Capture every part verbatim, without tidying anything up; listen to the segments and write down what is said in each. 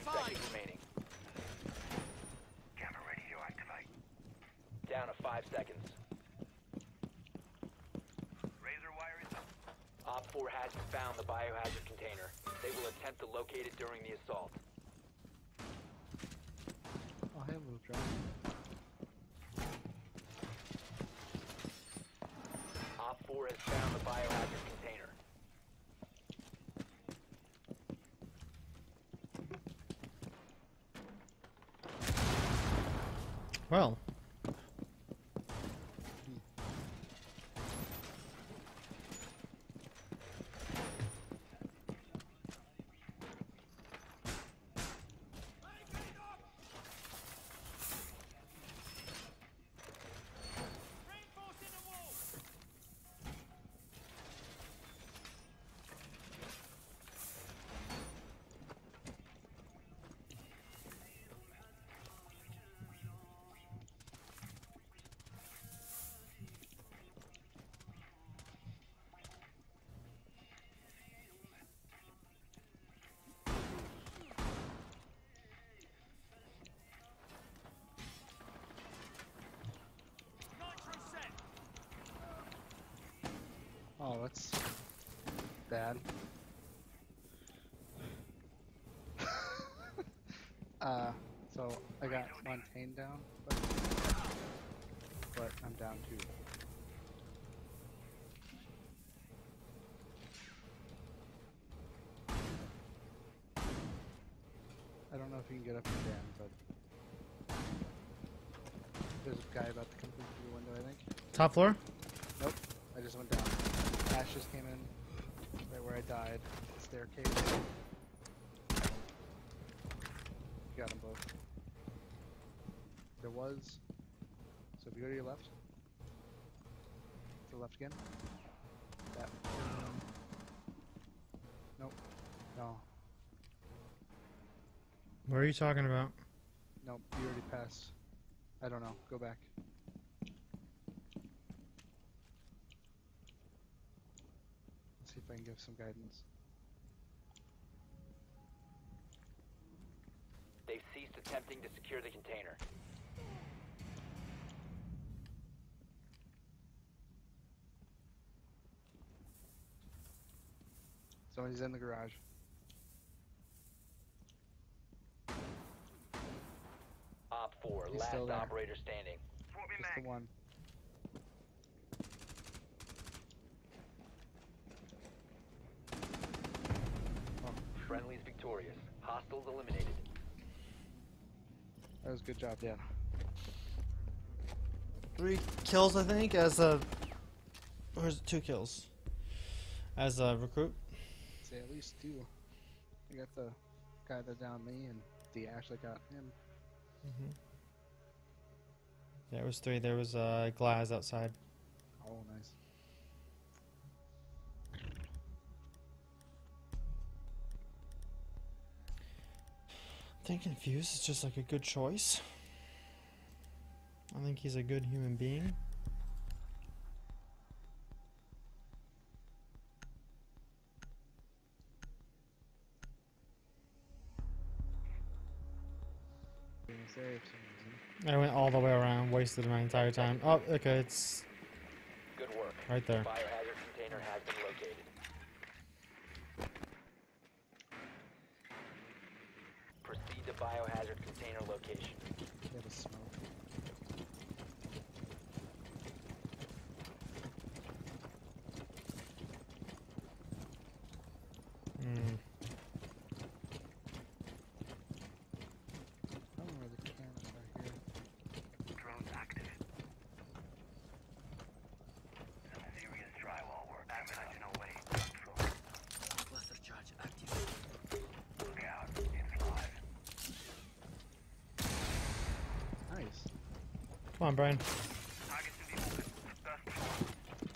seconds remaining. Camera ready to activate. Down to five seconds. Razor wire is up. Op four hasn't found the biohazard container. They will attempt to locate it during the assault. Oh, hey, little drop. Op four has found the biohazard container. Well. Oh, that's bad. uh, so I got Montaigne down, but, but I'm down too. I don't know if you can get up again, but there's a guy about to come through the window, I think. Top floor? Nope, I just went down. Ash just came in right where I died. The staircase. Got them both. There was. So if you go to your left. To the left again. That. Um, nope. No. What are you talking about? Nope. You already passed. I don't know. Go back. See if I can give some guidance. They've ceased attempting to secure the container. Somebody's in the garage. Op four, He's last still there. operator standing. Swapping Just mag. the one. Friendly's victorious. Hostiles eliminated. That was a good job, Dan. Three kills, I think, as a. Or is it two kills? As a recruit? Say at least two. I got the guy that downed me and the Ash that got him. Mm-hmm. Yeah, it was three. There was uh, Glaz outside. Oh, nice. I think Infuse is just like a good choice. I think he's a good human being. Gonna say for some reason. I went all the way around, wasted my entire time. Oh, okay, it's Good work. right there. Biohazard container has been located. Proceed to biohazard container location. Get a smoke. Mm. I don't know where the cameras are here. Drones active. Some serious drywall work. Ammunition away. Control. Cluster charge active. Look out. It's live. Nice. Come on, Brian. Target to be moving. Dust floor.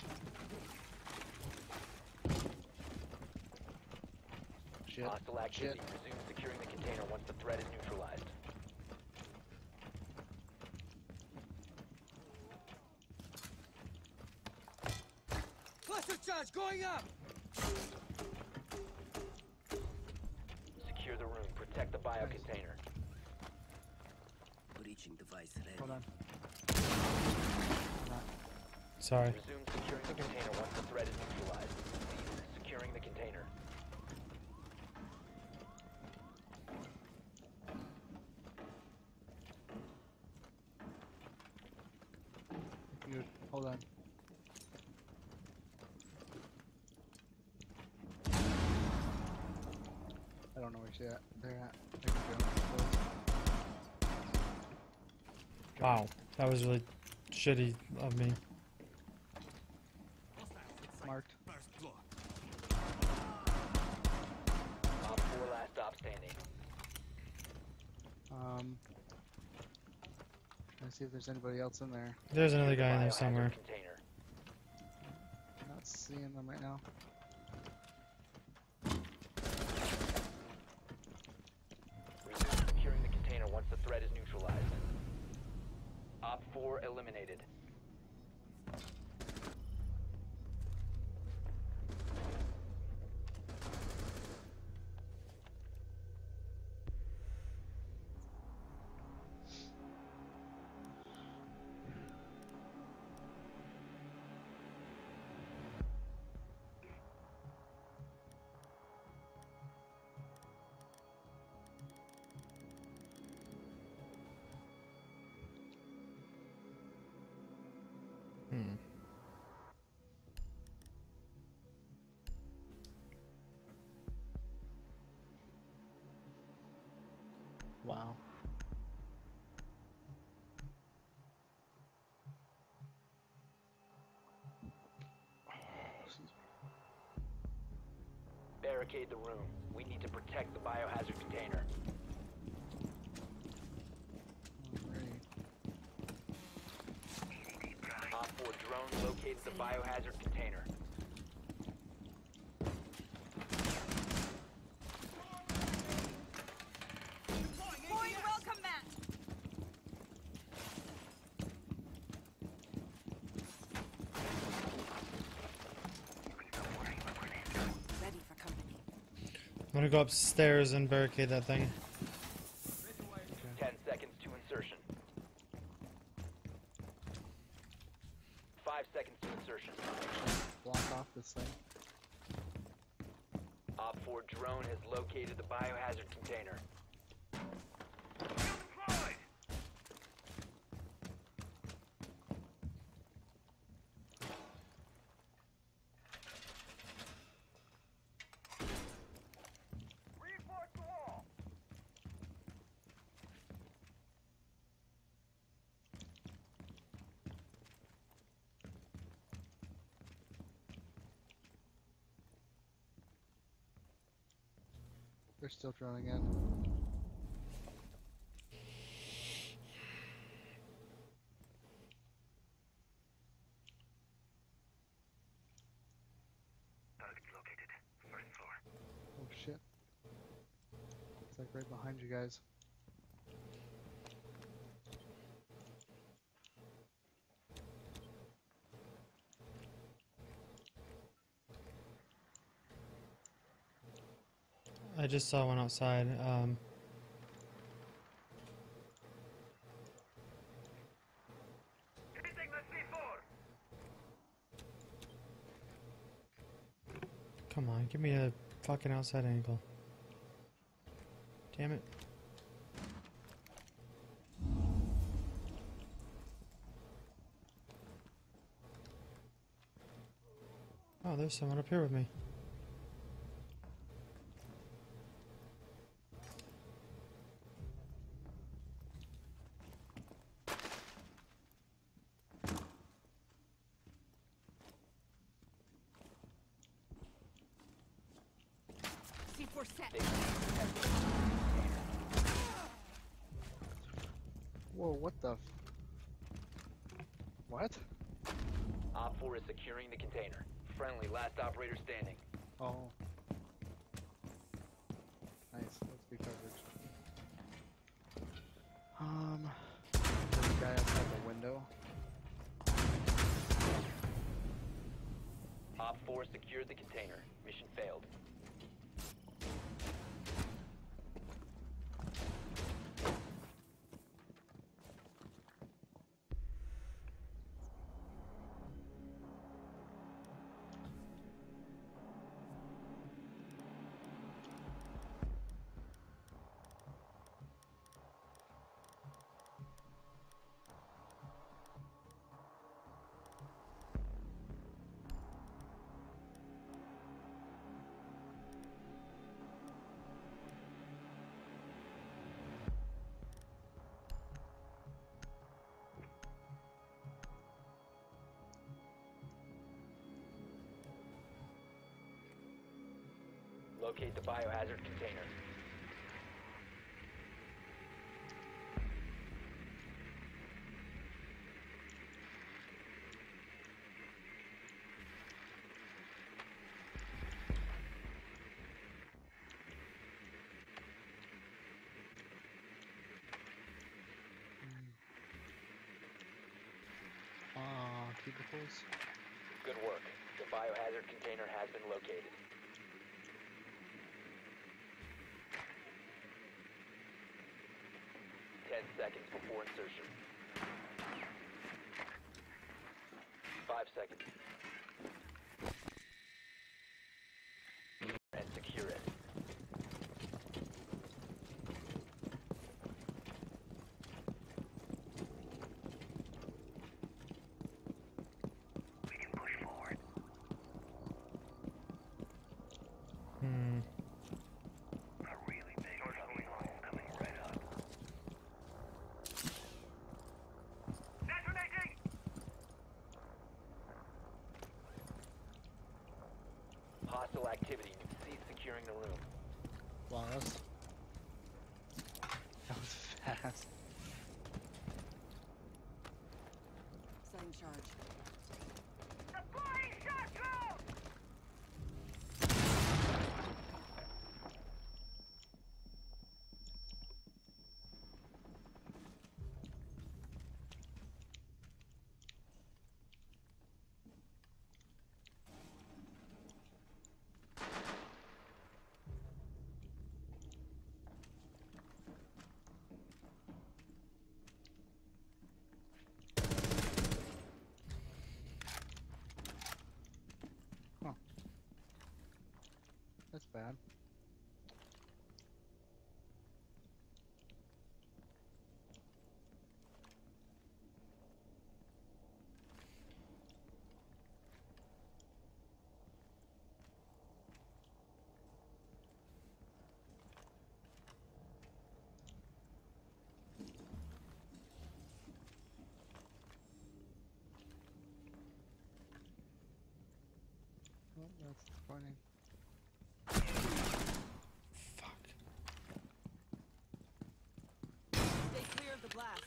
Shit. Hostile activity. Shit. Resume securing the container once the threat is neutralized. Cluster charge going up! Secure the room. protect the bio container. Breaching device ready. Hold on. Not. Sorry. Resume securing the container once the threat is neutralized. Cease securing the container. You hold on. I don't know where she's at. They're at. They can go. Wow, that was really shitty of me. Marked. Op four last stop standing. Um. Trying to see if there's anybody else in there. There's another Secure guy the in there biohazard somewhere. Container. Not seeing them right now. Resume securing the container once the threat is neutralized. Op four eliminated. Hmm. Wow. Barricade the room. We need to protect the biohazard container. Alright. Op four drone located the biohazard container. Deploying welcome mat. Ready for company. I'm gonna go upstairs and barricade that thing. Ten seconds to insertion. Five seconds to insertion. Block off this thing. Op four drone has located the biohazard container. Reinforce the wall! They're still droning in. Target located. First floor. Oh shit. It's like right behind you guys. I just saw one outside. Um, Hitting the C four! come on, give me a fucking outside angle. Damn it. Oh, there's someone up here with me. C four set. They Whoa, what the f- What? Op four is securing the container. Friendly, last operator standing. Oh. Nice, let's be covered. Um, there's a guy outside the window. Op four secured the container. Mission failed. Locate the biohazard container. Ah, cubicles. Good work. The biohazard container has been located. Ten seconds before insertion. Five seconds. And secure it. We can push forward. Hmm. A really big coming home, coming right up. Detonating! Hostile activity. Cease securing the room. Wow, that was, that was fast. Setting charge. Deploying shot drone! That's bad. Well, that's disappointing. Fuck. Stay clear of the blast.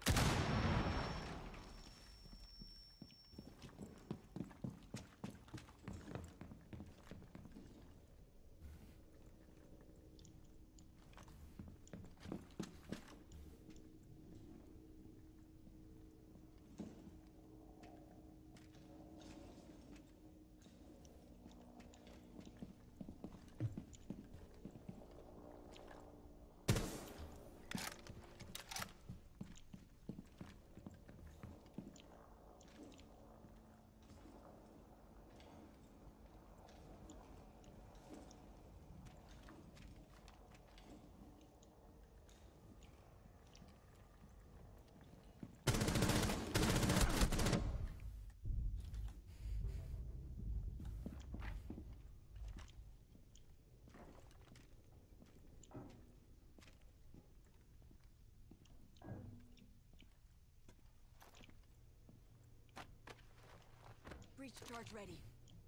Breach charge ready.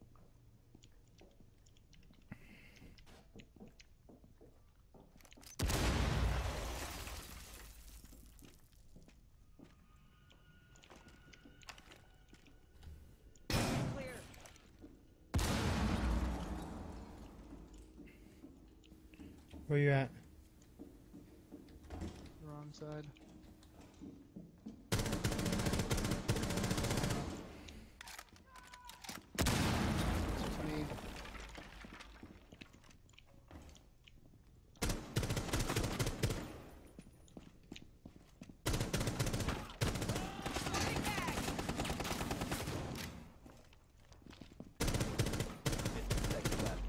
Clear. Where you at? Wrong side. It's me. Moving back. fifteen seconds left.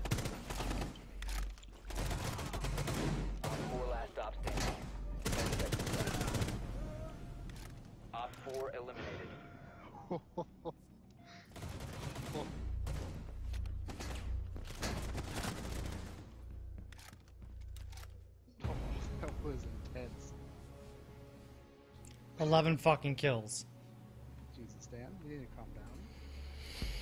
Op four last stop standing. ten seconds left. Op four eliminated. That was intense. eleven fucking kills. Jesus, Dan, you need to calm down.